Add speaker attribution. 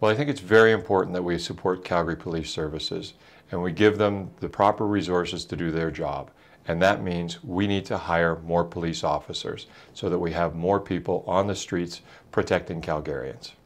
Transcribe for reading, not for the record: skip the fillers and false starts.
Speaker 1: Well, I think it's very important that we support Calgary Police Services and we give them the proper resources to do their job. And that means we need to hire more police officers so that we have more people on the streets protecting Calgarians.